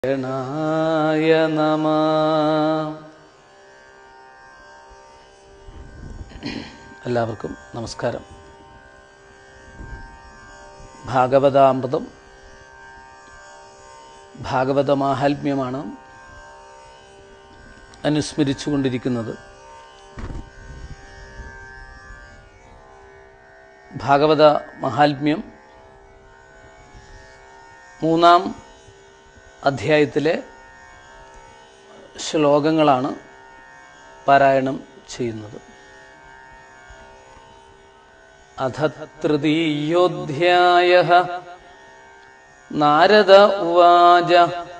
നാരായണായ നമഃ. എല്ലാവർക്കും നമസ്കാരം. ഭാഗവതാമൃതം, ഭാഗവത മാഹാത്മ്യമാണ് അനുസ്മരിച്ചുകൊണ്ടിരിക്കുന്നത്. ഭാഗവത മഹാത്മ്യം മൂന്നാം അധ്യായത്തിലെ ശ്ലോകങ്ങളാണ് പാരായണം ചെയ്യുന്നത്. അഥ തൃതീയോധ്യായഃ. നാരദ ഉവാച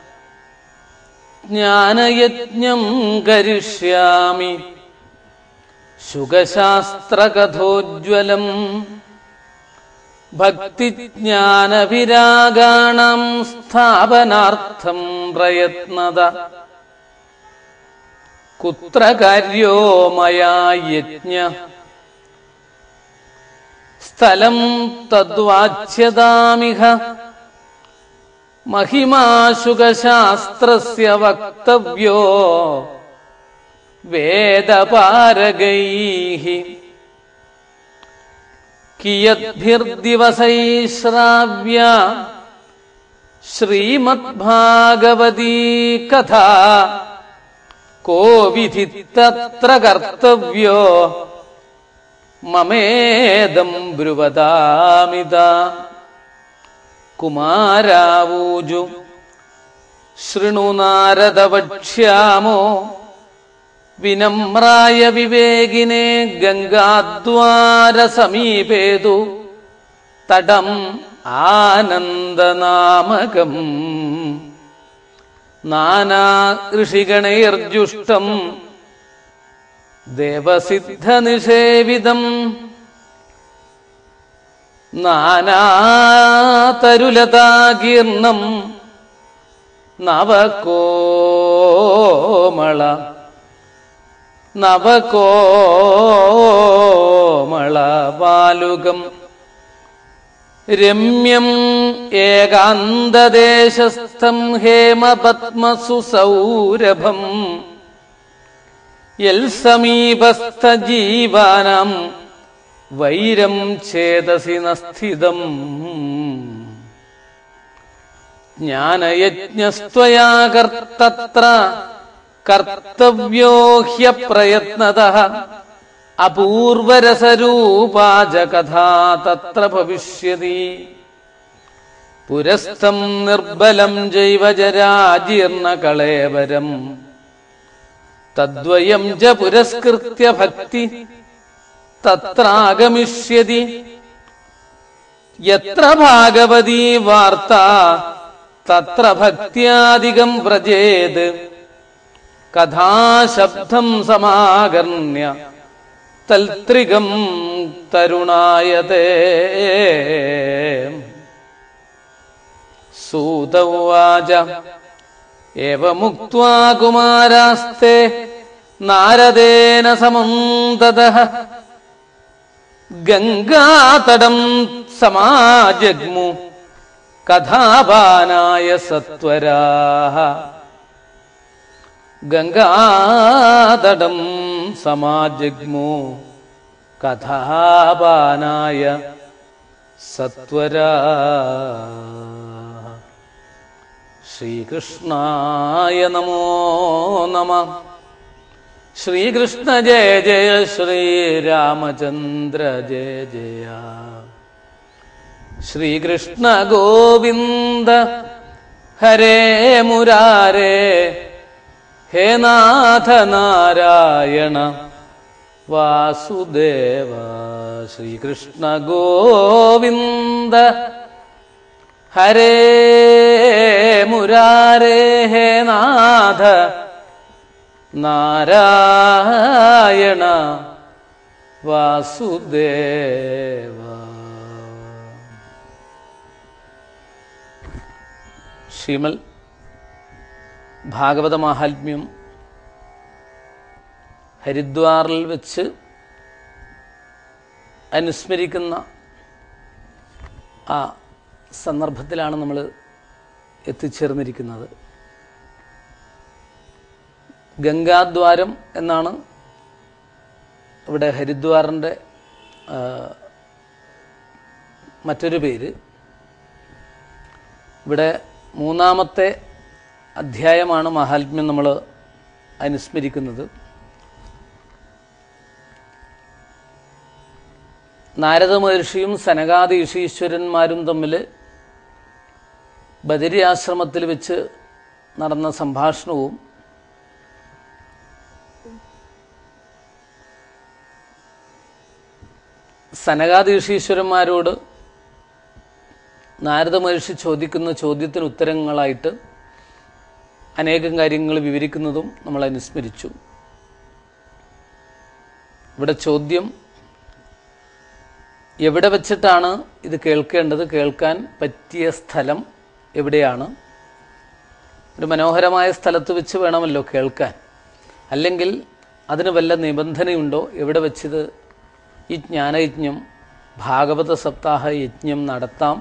ജ്ഞാനയജ്ഞം കരിഷ്യാമി ശുകശാസ്ത്രകഥോജ്വലം ഭക്തിജ്ഞാനവിരാഗാണം സ്ഥാപനാർത്ഥം പ്രയത്നത. കുത്ര കാര്യോ മയാ യജ്ഞ സ്ഥലം തദ്വാച്യതാമിഹ. മഹിമാ ശുകശാസ്ത്രസ്യ വക്തവ്യോ വേദപാരഗൈഃ. കിയദ്ഭിർദിവസൈ ശ്രാവ്യ ശ്രീമദ്ഭാഗവതീ കഥാ. കോ വിധിത്തത്ര കർത്തവ്യോ മമേദം ബ്രുവതാമിത. കുമാരാവൂജു ശൃണു നാരദ വക്ഷ്യാമോ വിനമ്രായ വിവേകിനെ ഗംഗാദ്വാര സമീപേതു തടം ആനന്ദനാമകം. നാനാ ഋഷിഗണൈർജുഷ്ടം ദേവസിദ്ധനിഷേവിതം. നാനാതരുലതാകീർണം നവകോമള നവകോമളവാലുകം. രമ്യം ഏകാന്തദേശസ്ഥം ഹേമപത്മസുസൗരഭം. യൽസമീപസ്ഥജീവാനാം വൈരം ഛേദസി ന സ്ഥിതം. ജ്ഞാനയജ്ഞസ്ത്വയാ കർത്തത്ര കർത്തവ്യോ ഹ്യപ്രയത്നതഃ. അപൂർവരസരൂപാച കഥാ തത്ര ഭവിഷ്യതി. പുരസ്ഥം നിർബലം ജൈവ ജരാജീർണകളേവരം. തദ്വയം ച പുരസ്കൃത്യ ഭക്തി തത്രാഗമിഷ്യതി. യത്ര ഭാഗവതീ വാർത്താ തത്ര ഭക്ത്യാദികം വ്രജേത്. കഥാശബ്ദം സമാകർണ്യ തൽത്രികം തരുണായതേ. സൂത ഉവാച ഏവമുക്ത്വാ കുമാരാസ്തേ നാരദേന സമം തതഃ. ഗംഗാതടം സമാജഗ്മു കഥാപാനായ സത്വരാഃ. ഗംഗാതടം സമാജഗ്മു കഥാപാനായ സത്വരാഃ. ശ്രീകൃഷ്ണായ നമോ നമഃ. ശ്രീകൃഷ്ണ ജയ ജയ ശ്രീരാമചന്ദ്ര ജയ ജയ. ശ്രീകൃഷ്ണ ഗോവിന്ദ ഹരേ മുരാരേ. ഹേ നാഥ നാരായണ വാസുദേവ. ശ്രീകൃഷ്ണ ഗോവിന്ദ ഹരേ മുരാരേ. ഹേ നാഥ നാരായണ വാസുദേവ. ശ്രീമൽ ഭാഗവത മാഹാത്മ്യം ഹരിദ്വാറിൽ വെച്ച് അനുസ്മരിക്കുന്ന ആ സന്ദർഭത്തിലാണ് നമ്മൾ എത്തിച്ചേർന്നിരിക്കുന്നത്. ഗംഗാദ്വാരം എന്നാണ് ഇവിടെ ഹരിദ്വാറിൻ്റെ മറ്റൊരു പേര്. ഇവിടെ 3-ാമത്തെ അധ്യായമാണ് മഹാത്മ്യം നമ്മൾ അനുസ്മരിക്കുന്നത്. നാരദ മഹർഷിയും സനകാദി ഋഷീശ്വരന്മാരും തമ്മിൽ ബദരി ആശ്രമത്തിൽ വെച്ച് നടന്ന സംഭാഷണവും സനകാദി ഋഷീശ്വരന്മാരോട് നാരദ മഹർഷി ചോദിക്കുന്ന ചോദ്യത്തിന് ഉത്തരങ്ങളായിട്ട് അനേകം കാര്യങ്ങൾ വിവരിക്കുന്നതും നമ്മൾ അനുസ്മരിച്ചു. ഇവിടെ ചോദ്യം, എവിടെ വെച്ചിട്ടാണ് ഇത് കേൾക്കേണ്ടത്? കേൾക്കാൻ പറ്റിയ സ്ഥലം എവിടെയാണ്? ഒരു മനോഹരമായ സ്ഥലത്ത് വെച്ച് വേണമല്ലോ കേൾക്കാൻ. അല്ലെങ്കിൽ അതിന് വല്ല നിബന്ധനയുണ്ടോ? എവിടെ വെച്ചിത് ഈ ജ്ഞാനയജ്ഞം, ഭാഗവത സപ്താഹ യജ്ഞം നടത്താം?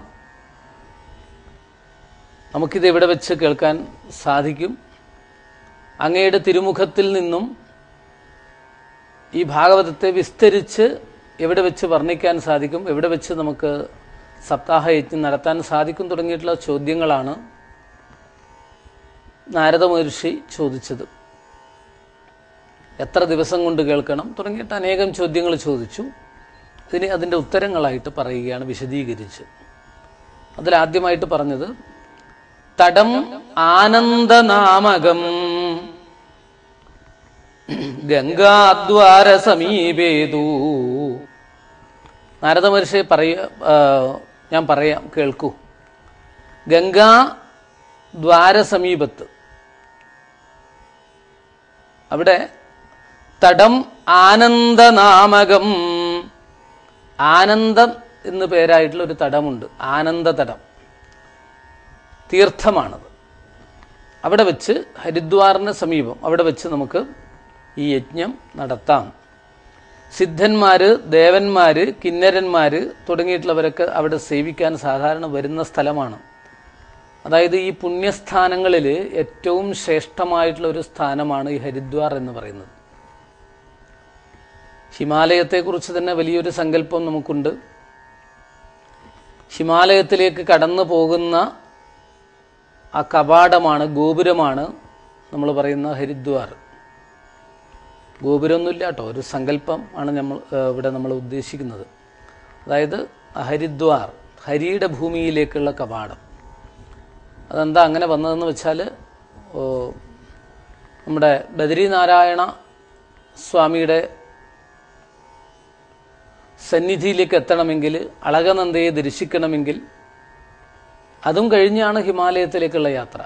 നമുക്കിത് എവിടെ വെച്ച് കേൾക്കാൻ സാധിക്കും? അങ്ങയുടെ തിരുമുഖത്തിൽ നിന്നും ഈ ഭാഗവതത്തെ വിസ്തരിച്ച് എവിടെ വെച്ച് വർണ്ണിക്കാൻ സാധിക്കും? എവിടെ വെച്ച് നമുക്ക് സപ്താഹ യജ്ഞം നടത്താൻ സാധിക്കും? തുടങ്ങിയിട്ടുള്ള ചോദ്യങ്ങളാണ് നാരദ മഹർഷി ചോദിച്ചത്. എത്ര ദിവസം കൊണ്ട് കേൾക്കണം തുടങ്ങിയിട്ട് അനേകം ചോദ്യങ്ങൾ ചോദിച്ചു. അതിൻ്റെ ഉത്തരങ്ങളായിട്ട് പറയുകയാണ് വിശദീകരിച്ച്. അതിലാദ്യമായിട്ട് പറഞ്ഞത്, തടം ആനന്ദനാമകം ഗംഗാദ്വാര സമീപേതു. നാരദ മഹർഷി ഞാൻ പറയാം, കേൾക്കൂ. ഗംഗാ ദ്വാര സമീപത്ത് അവിടെ തടം ആനന്ദനാമകം, ആനന്ദം എന്ന് പേരായിട്ടുള്ള ഒരു തടമുണ്ട്. ആനന്ദതടം തീർത്ഥമാണത്. അവിടെ വെച്ച് ഹരിദ്വാറിന് സമീപം അവിടെ വെച്ച് നമുക്ക് ഈ യജ്ഞം നടത്താം. സിദ്ധന്മാർ, ദേവന്മാർ, കിന്നരന്മാർ തുടങ്ങിയിട്ടുള്ളവരൊക്കെ അവിടെ സേവിക്കാൻ സാധാരണ വരുന്ന സ്ഥലമാണ്. അതായത് ഈ പുണ്യസ്ഥാനങ്ങളിൽ ഏറ്റവും ശ്രേഷ്ഠമായിട്ടുള്ള ഒരു സ്ഥാനമാണ് ഈ ഹരിദ്വാർ എന്ന് പറയുന്നത്. ഹിമാലയത്തെക്കുറിച്ച് തന്നെ വലിയൊരു സങ്കല്പം നമുക്കുണ്ട്. ഹിമാലയത്തിലേക്ക് കടന്നു പോകുന്ന ആ കവാടമാണ്, ഗോപുരമാണ് നമ്മൾ പറയുന്ന ഹരിദ്വാർ. ഗോപുരമൊന്നുമില്ല കേട്ടോ, ഒരു സങ്കല്പം ആണ് ഇവിടെ നമ്മൾ ഉദ്ദേശിക്കുന്നത്. അതായത് ഹരിദ്വാർ, ഹരിയുടെ ഭൂമിയിലേക്കുള്ള കവാടം. അതെന്താ അങ്ങനെ വന്നതെന്ന് വെച്ചാൽ, നമ്മുടെ ബദരീനാരായണ സ്വാമിയുടെ സന്നിധിയിലേക്ക് എത്തണമെങ്കിൽ, അളകനന്ദയെ ദർശിക്കണമെങ്കിൽ അതും കഴിഞ്ഞാണ് ഹിമാലയത്തിലേക്കുള്ള യാത്ര,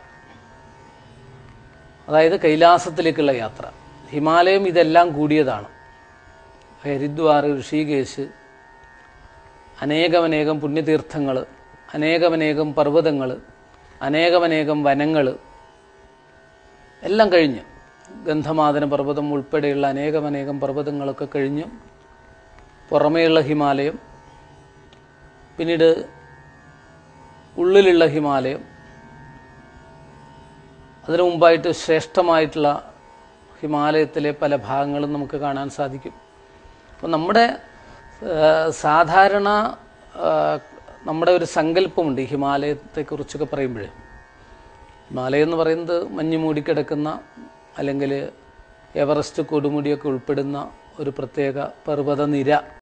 അതായത് കൈലാസത്തിലേക്കുള്ള യാത്ര. ഹിമാലയം ഇതെല്ലാം കൂടിയതാണ്. ഹരിദ്വാർ, ഋഷികേശ്, അനേകമനേകം പുണ്യതീർത്ഥങ്ങൾ, അനേകമനേകം പർവ്വതങ്ങൾ, അനേകമനേകം വനങ്ങൾ എല്ലാം കഴിഞ്ഞ്, ഗന്ധമാദന പർവ്വതം ഉൾപ്പെടെയുള്ള അനേകമനേകം പർവ്വതങ്ങളൊക്കെ കഴിഞ്ഞ് പുറമേയുള്ള ഹിമാലയം, പിന്നീട് ഉള്ളിലുള്ള ഹിമാലയം, അതിനു മുമ്പായിട്ട് ശ്രേഷ്ഠമായിട്ടുള്ള ഹിമാലയത്തിലെ പല ഭാഗങ്ങളും നമുക്ക് കാണാൻ സാധിക്കും. അപ്പോൾ നമ്മുടെ സാധാരണ നമ്മുടെ ഒരു സങ്കല്പമുണ്ട് ഈ ഹിമാലയത്തെക്കുറിച്ചൊക്കെ പറയുമ്പോൾ. ഹിമാലയം എന്ന് പറയുന്നത് മഞ്ഞ് മൂടിക്കിടക്കുന്ന, അല്ലെങ്കിൽ എവറസ്റ്റ് കൊടുമുടിയൊക്കെ ഉൾപ്പെടുന്ന ഒരു പ്രത്യേക പർവ്വതനിര